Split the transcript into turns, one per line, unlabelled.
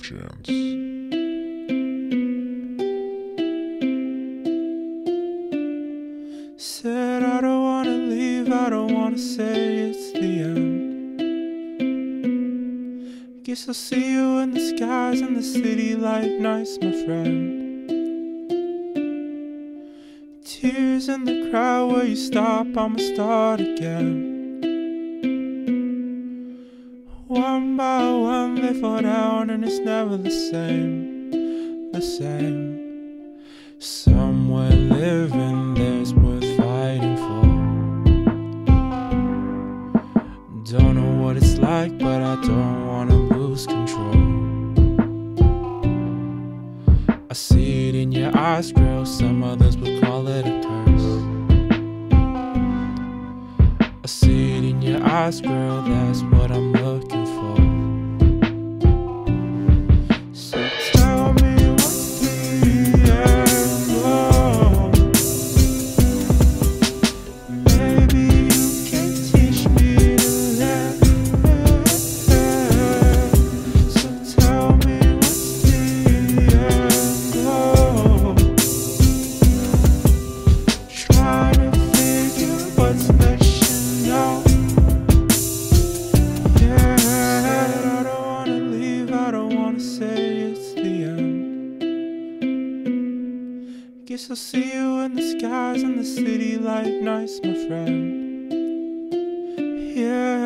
chance.
Said I don't wanna leave, I don't wanna say it's the end. Guess I'll see you in the skies in the city light nights, my friend. Tears in the crowd where you stop, I'ma start again. One by one they fall down and it's never the same, the same. Somewhere living there's worth fighting for. Don't know what it's like, but I don't wanna lose control. I see it in your eyes, girl, some others would call it a curse. I see it in your eyes, girl, that's what I'm looking for. So tell me what's the end goal. Maybe you can teach me to let So tell me what's the end goal. Try to figure what's missing now. Guess I'll see you in the skies in the city light nights, my friend. Yeah.